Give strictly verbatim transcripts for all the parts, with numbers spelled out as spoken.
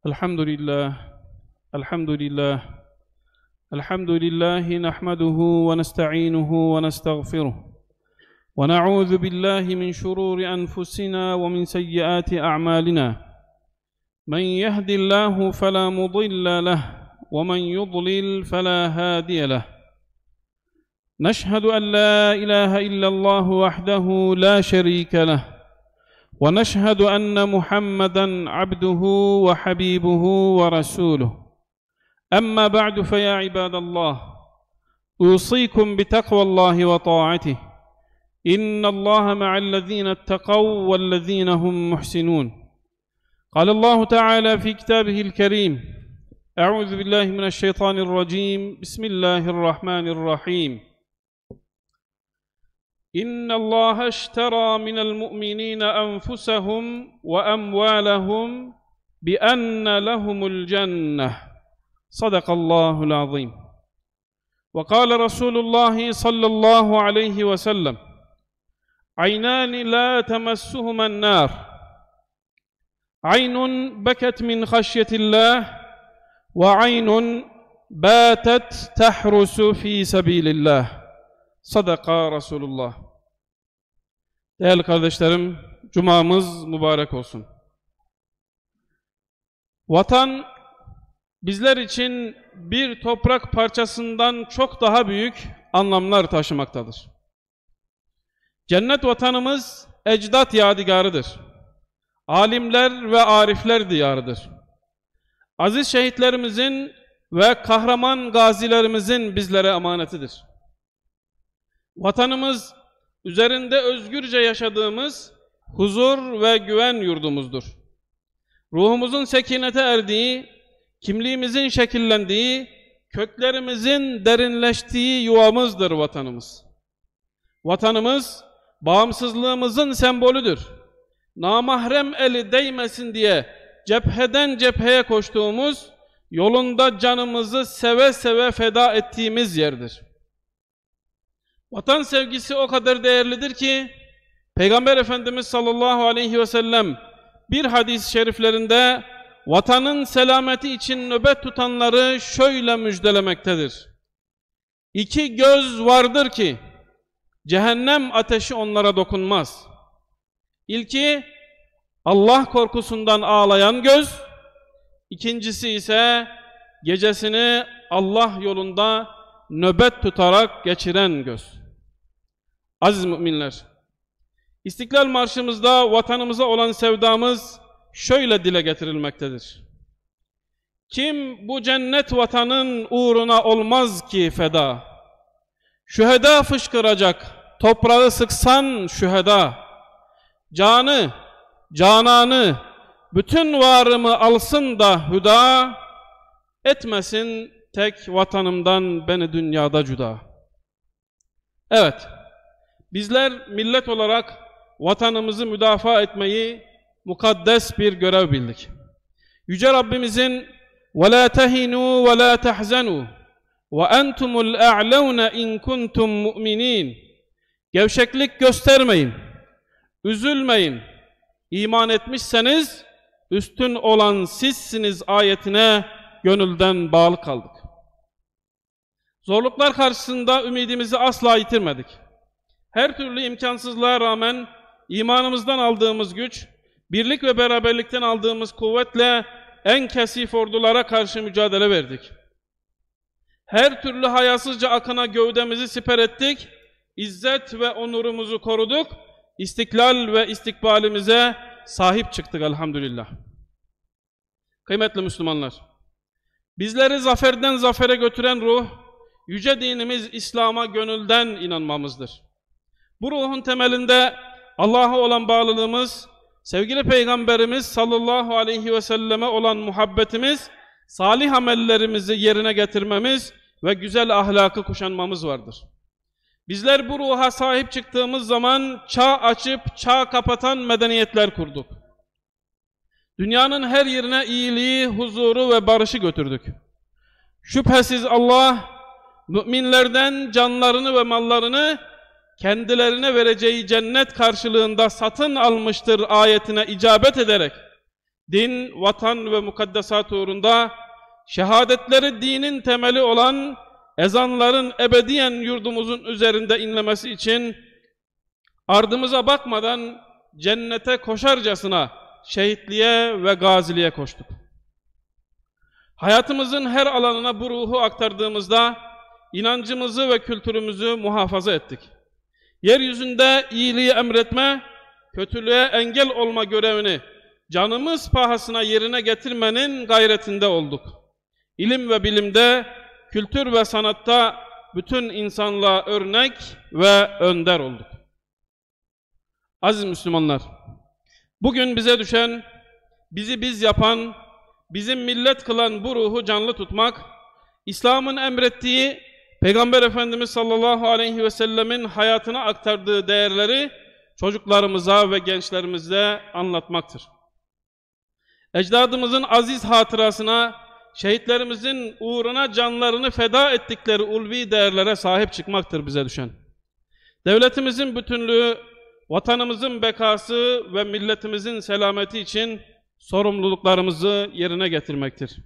الحمد لله الحمد لله الحمد لله نحمده ونستعينه ونستغفره ونعوذ بالله من شرور أنفسنا ومن سيئات أعمالنا من يهد الله فلا مضل له ومن يضلل فلا هادي له نشهد أن لا إله إلا الله وحده لا شريك له ونشهد أن محمدًا عبده وحبيبه ورسوله أما بعد فيا عباد الله أوصيكم بتقوى الله وطاعته إن الله مع الذين اتقوا والذين هم محسنون قال الله تعالى في كتابه الكريم أعوذ بالله من الشيطان الرجيم بسم الله الرحمن الرحيم إن الله اشترى من المؤمنين أنفسهم وأموالهم بأن لهم الجنة صدق الله العظيم وقال رسول الله صلى الله عليه وسلم عينان لا تمسهما النار عين بكت من خشية الله وعين باتت تحرس في سبيل الله Sadaka Resulullah. Değerli kardeşlerim, Cumamız mübarek olsun. Vatan, bizler için bir toprak parçasından çok daha büyük anlamlar taşımaktadır. Cennet vatanımız, ecdat yadigarıdır. Alimler ve arifler diyarıdır. Aziz şehitlerimizin ve kahraman gazilerimizin bizlere emanetidir. Vatanımız, üzerinde özgürce yaşadığımız huzur ve güven yurdumuzdur. Ruhumuzun sekinete erdiği, kimliğimizin şekillendiği, köklerimizin derinleştiği yuvamızdır vatanımız. Vatanımız, bağımsızlığımızın sembolüdür. Namahrem eli değmesin diye cepheden cepheye koştuğumuz, yolunda canımızı seve seve feda ettiğimiz yerdir. Vatan sevgisi o kadar değerlidir ki Peygamber Efendimiz sallallahu aleyhi ve sellem bir hadis-i şeriflerinde vatanın selameti için nöbet tutanları şöyle müjdelemektedir. İki göz vardır ki cehennem ateşi onlara dokunmaz. İlki Allah korkusundan ağlayan göz, ikincisi ise gecesini Allah yolunda nöbet tutarak geçiren göz. Aziz müminler, İstiklal Marşımızda vatanımıza olan sevdamız şöyle dile getirilmektedir. Kim bu cennet vatanın uğruna olmaz ki feda? Şüheda fışkıracak, toprağı sıksan şüheda. Canı, cananı, bütün varımı alsın da hüda, etmesin tek vatanımdan beni dünyada cüda. Evet, bizler millet olarak vatanımızı müdafaa etmeyi mukaddes bir görev bildik. Yüce Rabbimizin وَلَا تَهِنُوا وَلَا تَحْزَنُوا وَاَنْتُمُ الْاَعْلَوْنَ اِنْ كُنْتُمْ مُؤْمِنِينَ Gevşeklik göstermeyin, üzülmeyin, iman etmişseniz üstün olan sizsiniz ayetine gönülden bağlı kaldık. Zorluklar karşısında ümidimizi asla yitirmedik. Her türlü imkansızlığa rağmen imanımızdan aldığımız güç, birlik ve beraberlikten aldığımız kuvvetle en kesif ordulara karşı mücadele verdik. Her türlü hayasızca akına gövdemizi siper ettik, izzet ve onurumuzu koruduk, istiklal ve istikbalimize sahip çıktık elhamdülillah. Kıymetli Müslümanlar, bizleri zaferden zafere götüren ruh, yüce dinimiz İslam'a gönülden inanmamızdır. Bu ruhun temelinde Allah'a olan bağlılığımız, sevgili Peygamberimiz sallallahu aleyhi ve selleme olan muhabbetimiz, salih amellerimizi yerine getirmemiz ve güzel ahlakı kuşanmamız vardır. Bizler bu ruha sahip çıktığımız zaman çağ açıp çağ kapatan medeniyetler kurduk. Dünyanın her yerine iyiliği, huzuru ve barışı götürdük. Şüphesiz Allah, müminlerden canlarını ve mallarını kendilerine vereceği cennet karşılığında satın almıştır ayetine icabet ederek din, vatan ve mukaddesat uğrunda şehadetleri dinin temeli olan ezanların ebediyen yurdumuzun üzerinde inlemesi için ardımıza bakmadan cennete koşarcasına şehitliğe ve gaziliğe koştuk. Hayatımızın her alanına bu ruhu aktardığımızda inancımızı ve kültürümüzü muhafaza ettik. Yeryüzünde iyiliği emretme, kötülüğe engel olma görevini canımız pahasına yerine getirmenin gayretinde olduk. İlim ve bilimde, kültür ve sanatta bütün insanlığa örnek ve önder olduk. Aziz Müslümanlar, bugün bize düşen, bizi biz yapan, bizim millet kılan bu ruhu canlı tutmak, İslam'ın emrettiği, Peygamber Efendimiz sallallahu aleyhi ve sellemin hayatına aktardığı değerleri çocuklarımıza ve gençlerimize anlatmaktır. Ecdadımızın aziz hatırasına, şehitlerimizin uğruna canlarını feda ettikleri ulvi değerlere sahip çıkmaktır bize düşen. Devletimizin bütünlüğü, vatanımızın bekası ve milletimizin selameti için sorumluluklarımızı yerine getirmektir.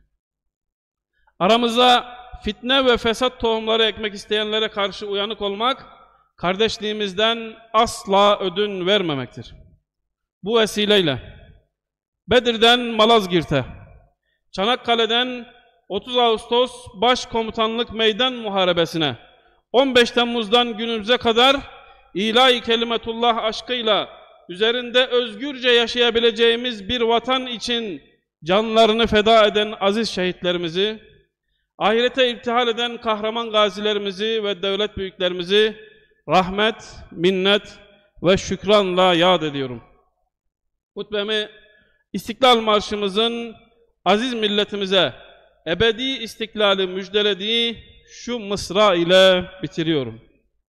Aramıza fitne ve fesat tohumları ekmek isteyenlere karşı uyanık olmak, kardeşliğimizden asla ödün vermemektir. Bu vesileyle Bedir'den Malazgirt'e, Çanakkale'den otuz Ağustos Başkomutanlık Meydan Muharebesi'ne, on beş Temmuz'dan günümüze kadar ilahi kelimetullah aşkıyla üzerinde özgürce yaşayabileceğimiz bir vatan için canlarını feda eden aziz şehitlerimizi, ahirete irtihal eden kahraman gazilerimizi ve devlet büyüklerimizi rahmet, minnet ve şükranla yad ediyorum. Hutbemi İstiklal Marşımızın aziz milletimize ebedi istiklali müjdelediği şu mısra ile bitiriyorum.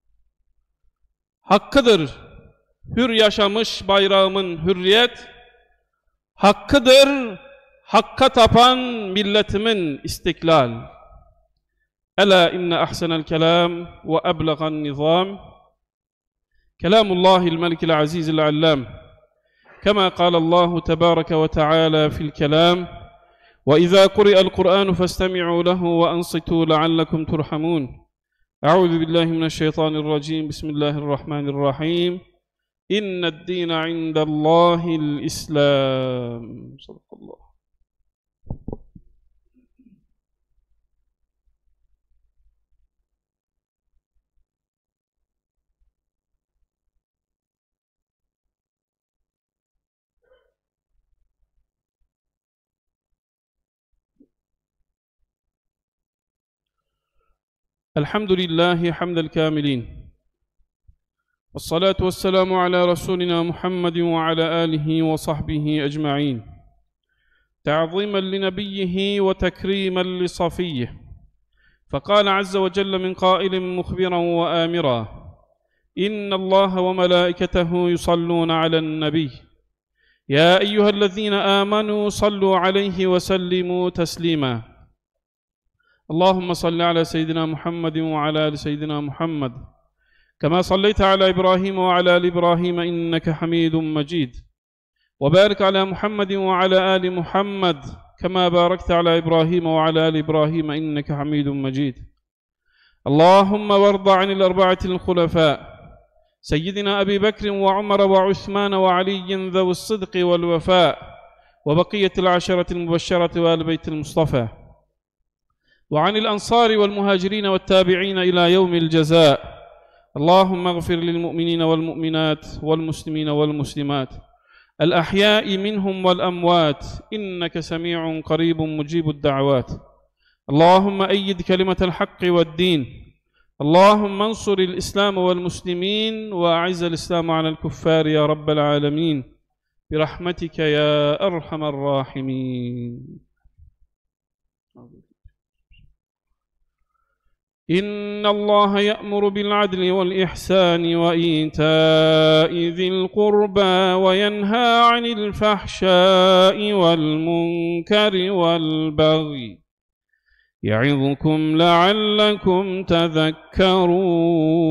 Hakkıdır hür yaşamış bayrağımın hürriyet, hakkıdır hakka tapan milletimin istiklal. Ela inne ahsenel kelam ve eblegan nizam, kelamullahil melikil azizil allam. كما قال الله تبارك وتعالى في الكلام وإذا قرئ القرآن فاستمعوا له وأنصتوا لعلكم ترحمون أعوذ بالله من الشيطان الرجيم بسم الله الرحمن الرحيم إن الدين عند الله الإسلام صدق الله. الحمد لله حمد الكاملين والصلاة والسلام على رسولنا محمد وعلى آله وصحبه أجمعين تعظيما لنبيه وتكريما لصفيه فقال عز وجل من قائل مخبرا وآمرا إن الله وملائكته يصلون على النبي يا أيها الذين آمنوا صلوا عليه وسلموا تسليما اللهم صل على سيدنا محمد وعلى آل سيدنا محمد كما صليت على إبراهيم وعلى آل إبراهيم إنك حميد مجيد وبارك على محمد وعلى آل محمد كما باركت على إبراهيم وعلى آل إبراهيم إنك حميد مجيد اللهم وارض عن الأربعة الخلفاء سيدنا أبي بكر وعمر وعثمان وعلي ذوي الصدق والوفاء وبقية العشرة المبشرة وآل بيت المصطفى وعن الأنصار والمهاجرين والتابعين إلى يوم الجزاء اللهم اغفر للمؤمنين والمؤمنات والمسلمين والمسلمات الأحياء منهم والأموات إنك سميع قريب مجيب الدعوات اللهم أيد كلمة الحق والدين اللهم انصر الإسلام والمسلمين وأعز الإسلام على الكفار يا رب العالمين برحمتك يا أرحم الراحمين. إن الله يأمر بالعدل والإحسان وإيتاء ذي القربى وينهى عن الفحشاء والمنكر والبغي يعظكم لعلكم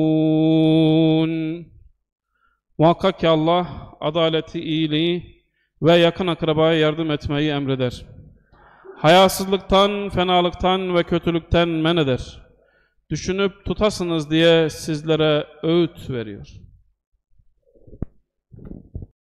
تذكرون. Muhakkak ki Allah adaleti, iyiliği ve yakın akrabaya yardım etmeyi emreder. Hayasızlıktan, fenalıktan ve kötülükten men eder. Düşünüp tutasınız diye sizlere öğüt veriyor.